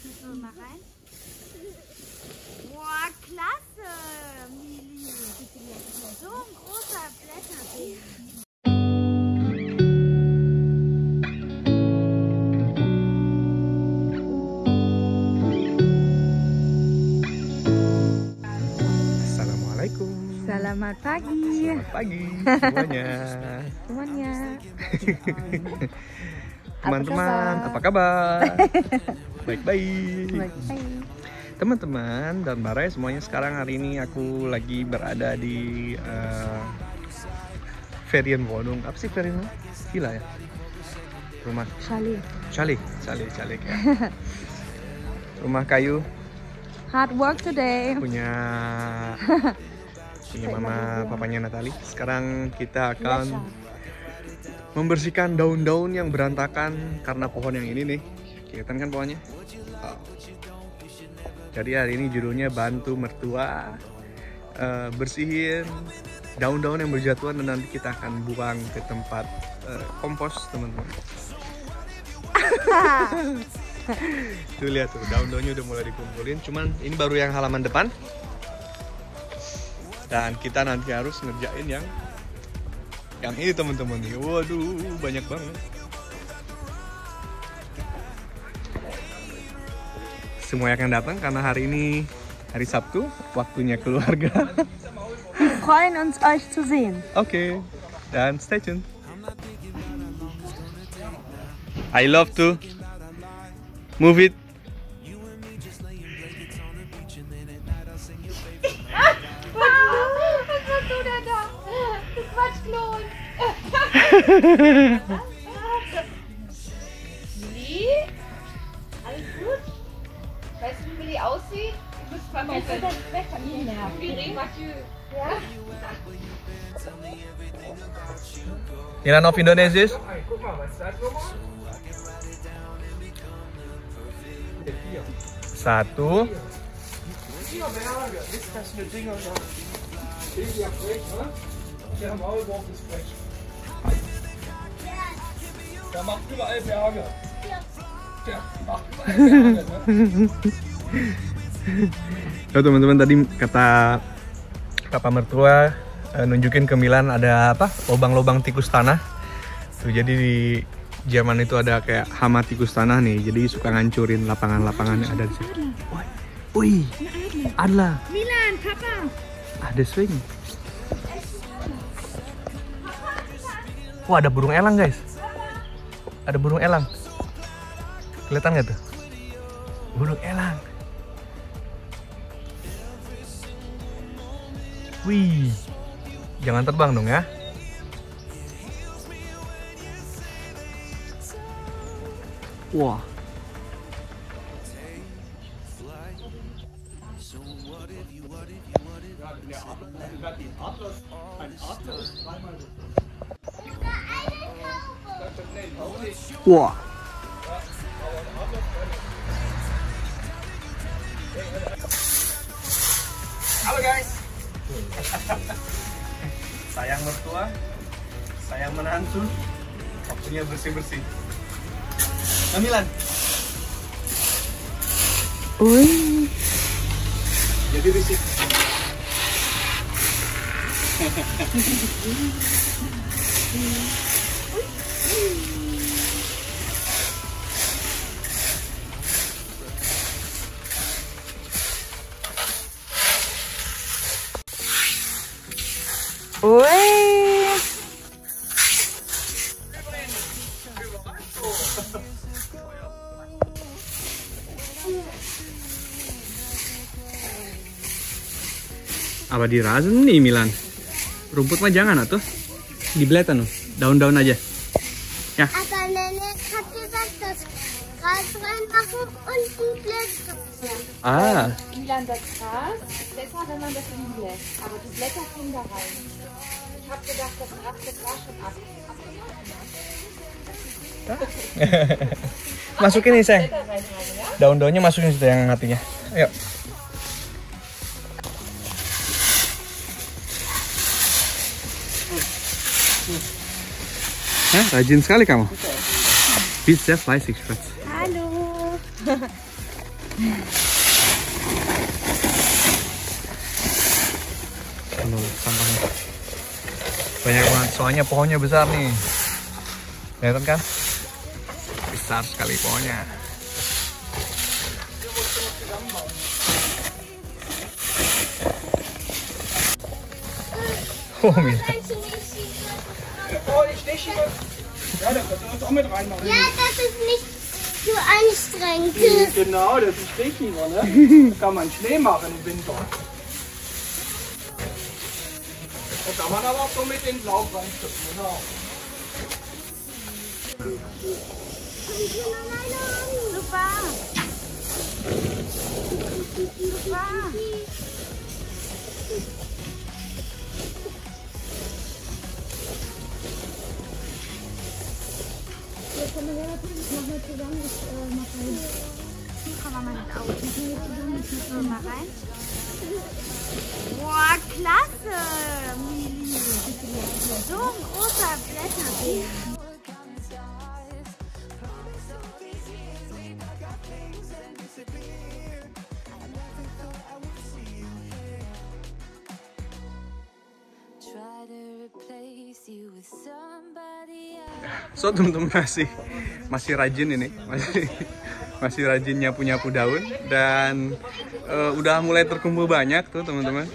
Mal rein. Boah, klasse, Mili. So ein großer Blätterbeer. Assalamualaikum. Selamat pagi. Selamat pagi semuanya. Semuanya. Teman-teman, apa kabar? Baik-baik. Baik. Teman-teman dan Barai semuanya, sekarang hari ini aku lagi berada di Ferienwohnung. Apa sih Ferienwohnung? Villa ya? Rumah Chalet ya. Rumah kayu. Hard work today. Punya mama papanya Natali. Sekarang kita akan membersihkan daun-daun yang berantakan karena pohon yang ini nih. Kelihatan kan pohonnya? Wow. Jadi hari ini judulnya bantu mertua bersihin daun-daun yang berjatuhan, dan nanti kita akan buang ke tempat kompos, teman-teman. Tuh lihat tuh, daun-daunnya udah mulai dikumpulin. Cuman ini baru yang halaman depan. Dan kita nanti harus ngerjain yang ini, teman-teman. Waduh, banyak banget. Semua yang akan datang karena hari ini hari Sabtu, waktunya keluarga. Wir freuen uns, euch zu sehen. Oke, dan stay tuned. I love to move it. Was machst du denn da? Das Quatschklon. Willi? Alles gut? Weißt du, wie Willi aussieht? Du bist mal weg von hier. Ja? Milan of Indonesia. Satu. Oh, teman-teman, tadi kata papa mertua nunjukin ke Milan ada apa? Lobang-lobang tikus tanah. Tuh, jadi di zaman itu ada kayak hama tikus tanah nih. Jadi suka ngancurin lapangan-lapangan yang ada di situ. Wih, ada. Milan, Papa. Ada swing. Wah, ada burung elang, guys. Ada burung elang. Kelihatan nggak tuh? Burung elang. Wih, jangan terbang dong ya. Wah. Wah. Halo guys. Sayang mertua, sayang menantu, waktunya bersih-bersih. Milan. Ui. Jadi bersih. Ui. Apa di rasen nih, Milan? Rumput mah jangan atuh. Dibeletan loh. Daun-daun aja. Ya. Aber Nenek hat gesagt, das Gras reinmachen und die Blätter. Ah. Milan, das Gras ist besser, wenn man das liegen lässt. Aber die Blätter kommen da rein. Ich habe gedacht, das Gras war schon ab. Masukin nih, sayang. Daun-daunnya masukin situ yang hatinya. Ayo. Hah, rajin sekali kamu. Bisa fly six shots. Hallo. Sampahnya banyak banget, soalnya pohonnya besar nih. Kelihatan kan? Besar sekali pohonnya. Oh, Mila. Ja, das ist nicht so anstrengend. Genau, das ist richtig, ne? Da kann man Schnee machen im Winter. Da kann man aber auch so mit den Laub reinstücken, genau. Super. Super. Hier kann man mal nicht auf. Mal rein. Boah, klasse, Mili. So ein großer Blätterbär. So teman-teman masih rajin ini, masih rajin nyapu daun dan udah mulai terkumpul banyak tuh teman-teman.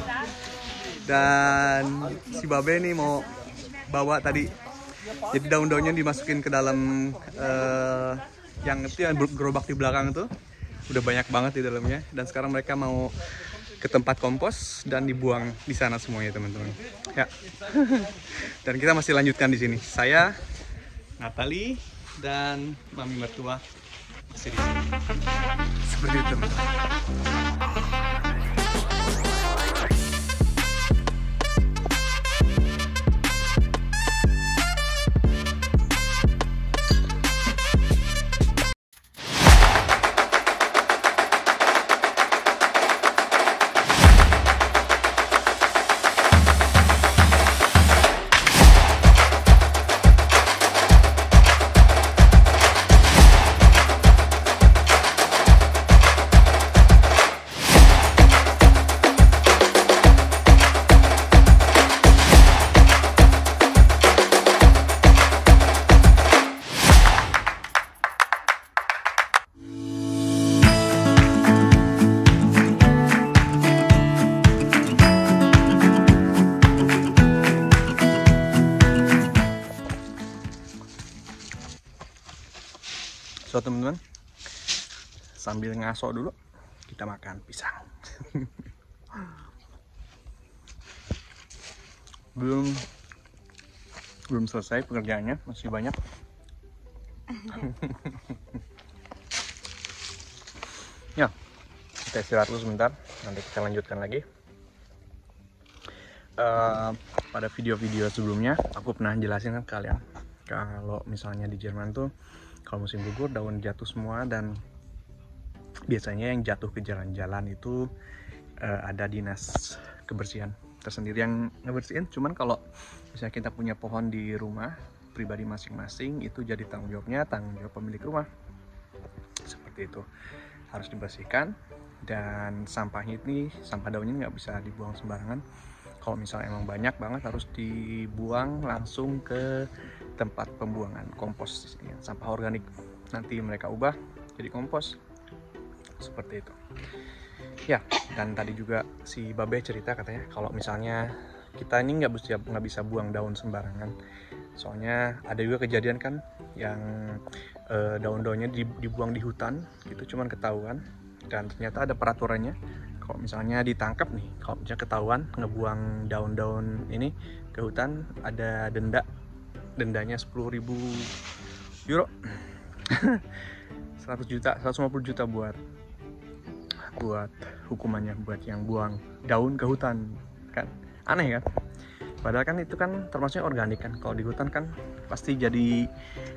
Dan si Babe nih mau bawa tadi, jadi daun-daunnya dimasukin ke dalam yang itu yang gerobak di belakang tuh, udah banyak banget di dalamnya. Dan sekarang mereka mau ke tempat kompos dan dibuang di sana semuanya teman-teman. Ya. Dan kita masih lanjutkan di sini. Saya, Natali, dan Mami mertua masih di sini. Seperti itu teman-teman. So teman-teman, sambil ngaso dulu kita makan pisang. belum selesai pekerjaannya, masih banyak. Ya, kita istirahat dulu sebentar, nanti kita lanjutkan lagi. Pada video-video sebelumnya aku pernah jelasin kan kalian, kalau misalnya di Jerman tuh kalau musim gugur daun jatuh semua, dan biasanya yang jatuh ke jalan-jalan itu ada dinas kebersihan tersendiri yang ngebersihin. Cuman kalau misalnya kita punya pohon di rumah pribadi masing-masing, itu jadi tanggung jawab pemilik rumah. Seperti itu, harus dibersihkan. Dan sampahnya ini, sampah daunnya nggak bisa dibuang sembarangan. Kalau misalnya emang banyak banget harus dibuang langsung ke tempat pembuangan kompos, sampah organik. Nanti mereka ubah jadi kompos seperti itu. Ya, dan tadi juga si Babe cerita katanya kalau misalnya kita ini nggak bisa buang daun sembarangan. Soalnya ada juga kejadian kan yang daun-daunnya dibuang di hutan gitu, cuman ketahuan, dan ternyata ada peraturannya. Kalau misalnya ditangkap nih, kalau misalnya ketahuan ngebuang daun-daun ini ke hutan, ada dendanya 10.000 euro 100 juta, 150 juta buat hukumannya buat yang buang daun ke hutan. Kan aneh kan, padahal kan itu kan termasuknya organik kan. Kalau di hutan kan pasti jadi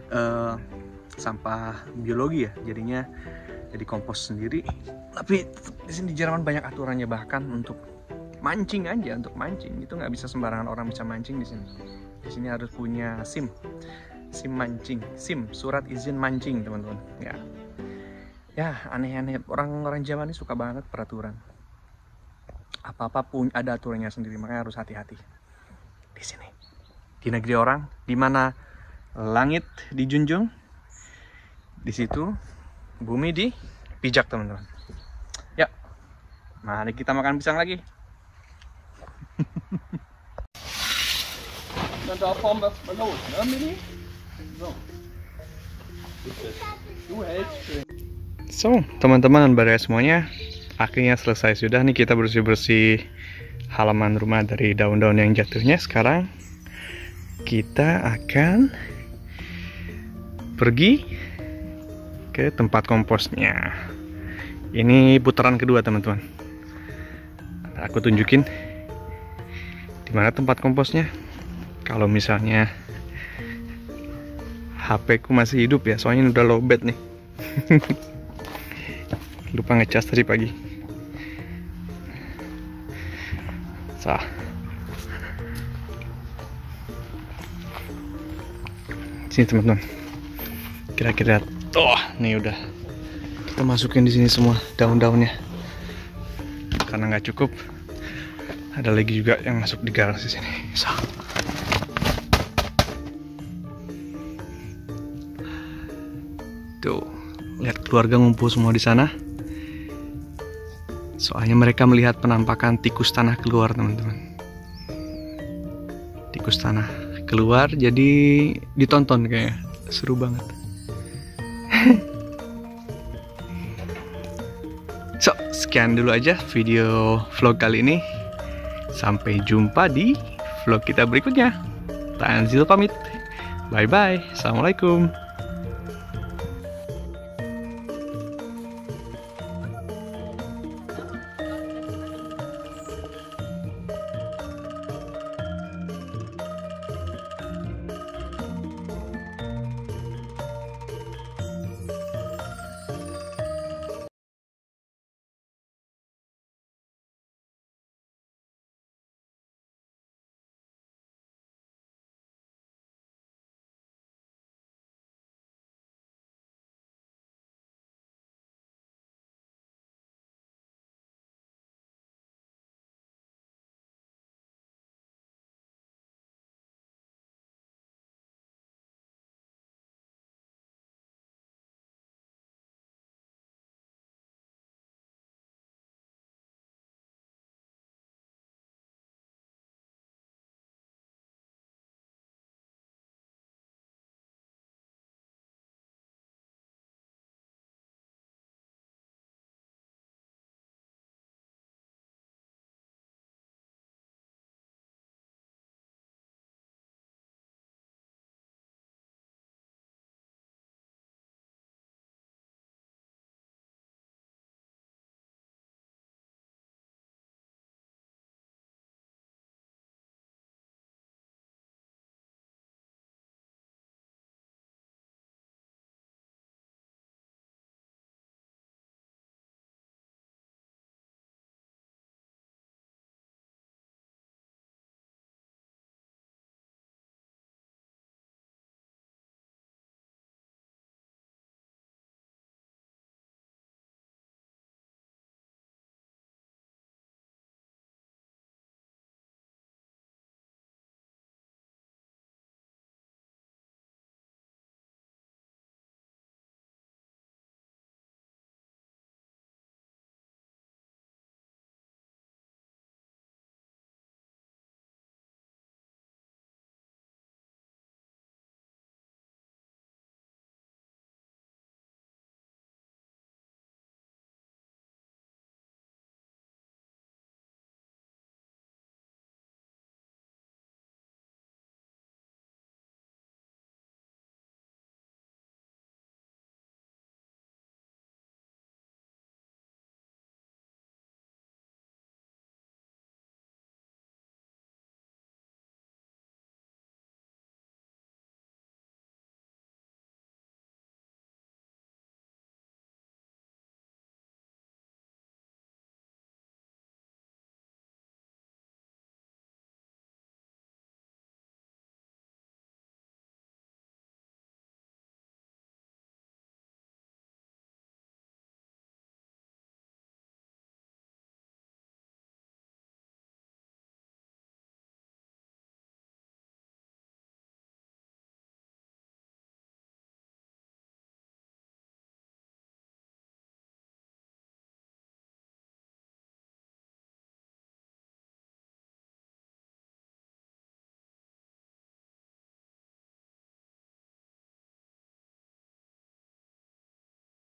sampah biologi ya, jadinya jadi kompos sendiri. Tapi di sini di Jerman banyak aturannya, bahkan untuk mancing aja, untuk mancing itu nggak bisa sembarangan orang bisa mancing di sini. Di sini harus punya SIM mancing, surat izin mancing teman-teman. Ya, aneh-aneh. Orang-orang Jawa ini suka banget peraturan. Apa-apa pun ada aturannya sendiri, makanya harus hati-hati. Di sini, di negeri orang, di mana langit dijunjung, di situ bumi dipijak, teman-teman. Ya, mari kita makan pisang lagi. Dann da fahren wir mal los, ne, Mini? So. Du hältst schön. So, teman-teman, baraya semuanya, akhirnya selesai sudah nih kita bersih-bersih halaman rumah dari daun-daun yang jatuhnya. Sekarang kita akan pergi ke tempat komposnya. Ini putaran kedua, teman-teman. Aku tunjukin di mana tempat komposnya. Kalau misalnya HP ku masih hidup ya, soalnya ini udah lowbat nih. Lupa ngecas tadi pagi. Sini teman-teman. Kira-kira nih udah kita masukin di sini semua daun-daunnya. Karena nggak cukup, ada lagi juga yang masuk di garasi sini. Tuh, lihat keluarga ngumpul semua di sana. Soalnya mereka melihat penampakan tikus tanah keluar, teman-teman. Tikus tanah keluar, jadi ditonton kayaknya. Seru banget. So, sekian dulu aja video vlog kali ini. Sampai jumpa di vlog kita berikutnya. Tanzil pamit. Bye-bye. Assalamualaikum.